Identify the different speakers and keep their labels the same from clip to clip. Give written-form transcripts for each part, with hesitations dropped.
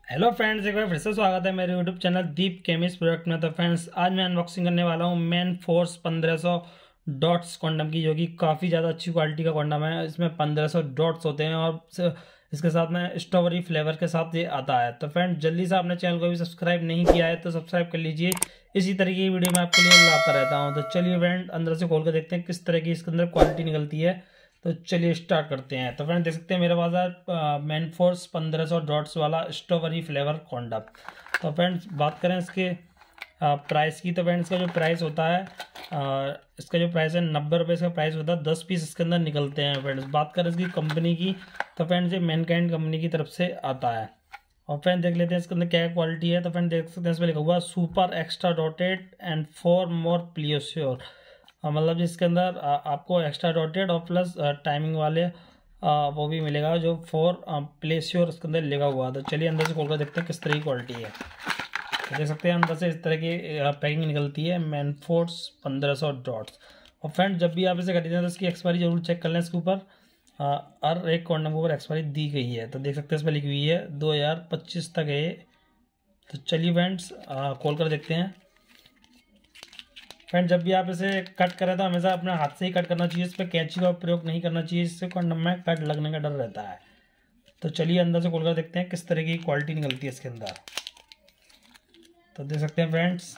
Speaker 1: Hello friends, एक बार फिर से स्वागत है मेरे YouTube channel Deep chemist product में। तो फ्रेंड्स, आज मैं अनबॉक्सिंग करने वाला हूँ मैन फोर्स 1500 डॉट्स कॉन्डम की, जो कि काफ़ी ज़्यादा अच्छी क्वालिटी का कॉन्डम है। इसमें 1500 डॉट्स होते हैं और इसके साथ में स्ट्रॉबेरी फ्लेवर के साथ ये आता है। तो फ्रेंड्स, जल्दी से आपने चैनल को भी सब्सक्राइब नहीं किया है तो सब्सक्राइब कर लीजिए। इसी तरीके की वीडियो मैं आपके लिए लाता रहता हूँ। तो चलिए फ्रेंड, अंदर से खोल कर देखते हैं किस तरह की इसके अंदर क्वालिटी निकलती है। तो चलिए स्टार्ट करते हैं। तो फ्रेंड, देख सकते हैं मेरे पास है मैन फोर्स 1500 डॉट्स वाला स्ट्रॉबेरी फ्लेवर कॉन्डम। तो फ्रेंड्स, बात करें इसके प्राइस की, तो फ्रेंड्स इसका जो प्राइस होता है इसका जो प्राइस है 90 रुपये इसका प्राइस होता है। 10 पीस इसके अंदर निकलते हैं। फ्रेंड्स, बात करें इसकी कंपनी की, तो फ्रेंड्स ये मैनकाइंड कंपनी की तरफ से आता है। और फ्रेंड देख लेते हैं इसके अंदर क्या क्वालिटी है। तो फ्रेंड देख सकते हैं इसमें लिखा हुआ है super extra dotted and 4 more pleasure. मतलब जिसके अंदर आपको एक्स्ट्रा डॉटेड और प्लस टाइमिंग वाले वो भी मिलेगा, जो 4 प्लेश्योर उसके अंदर लिखा हुआ। तो चलिए अंदर से खोलकर देखते हैं किस तरह की क्वालिटी है। तो देख सकते हैं अंदर से इस तरह की पैकिंग निकलती है मैन फोर्स 1500 डॉट्स। और फ्रेंड, जब भी आप इसे खरीदें तो इसकी एक्सपायरी जरूर चेक कर लें। इसके ऊपर हर एक कॉन्डम के ऊपर एक्सपायरी दी गई है। तो देख सकते हैं इसमें लिखी हुई है 2025 तक है। तो चलिए फ्रेंड्स, खोल कर देखते हैं। फ्रेंड, जब भी आप इसे कट करें तो हमेशा अपने हाथ से ही कट करना चाहिए। इस पर कैंची का प्रयोग नहीं करना चाहिए, इससे कॉन्डम में कट लगने का डर रहता है। तो चलिए अंदर से खोलकर देखते हैं किस तरह की क्वालिटी निकलती है इसके अंदर। तो देख सकते हैं फ्रेंड्स,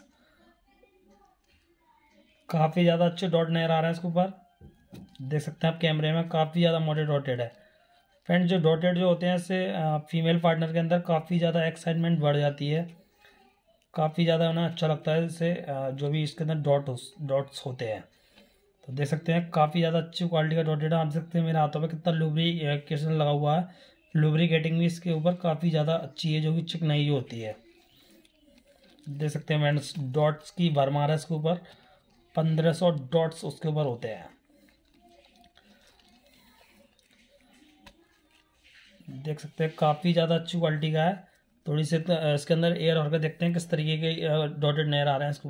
Speaker 1: काफ़ी ज़्यादा अच्छे डॉट नजर आ रहे हैं इसके ऊपर। देख सकते हैं आप कैमरे में, काफ़ी ज़्यादा मोटे डॉटेड है। फ्रेंड, जो डॉटेड जो होते हैं इससे फीमेल पार्टनर के अंदर काफ़ी ज़्यादा एक्साइटमेंट बढ़ जाती है, काफ़ी ज़्यादा उन्हें अच्छा लगता है। इससे जो भी इसके अंदर डॉट्स होते हैं। तो देख सकते हैं काफ़ी ज़्यादा अच्छी क्वालिटी का डॉटेड है। आप देख सकते हैं मेरे हाथों में कितना लुब्रिकेशन लगा हुआ है। लुब्रिकेटिंग भी इसके ऊपर काफ़ी ज़्यादा अच्छी है, जो कि चिकनाई होती है। देख सकते हैं फ्रेंड्स, डॉट्स की भरमार है इसके ऊपर। 1500 डॉट्स उसके ऊपर होते हैं। देख सकते हैं काफ़ी ज़्यादा अच्छी क्वालिटी का है। थोड़ी सी इसके अंदर एयर और देखते हैं किस तरीके के डॉटेड नजर आ रहे हैं इसको।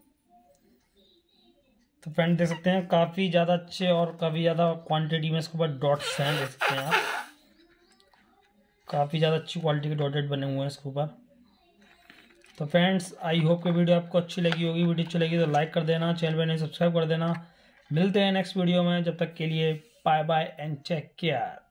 Speaker 1: तो फ्रेंड, देख सकते हैं काफ़ी ज़्यादा अच्छे और काफ़ी ज़्यादा क्वांटिटी में इसके ऊपर डॉट्स हैं। देख सकते हैं आप, काफ़ी ज़्यादा अच्छी क्वालिटी के डॉटेड बने हुए हैं इसके ऊपर। तो फ्रेंड्स, आई होप कि वीडियो आपको अच्छी लगी होगी। वीडियो अच्छी लगी तो लाइक कर देना, चैनल पर नहीं सब्सक्राइब कर देना। मिलते हैं नेक्स्ट वीडियो में, जब तक के लिए bye bye and take care.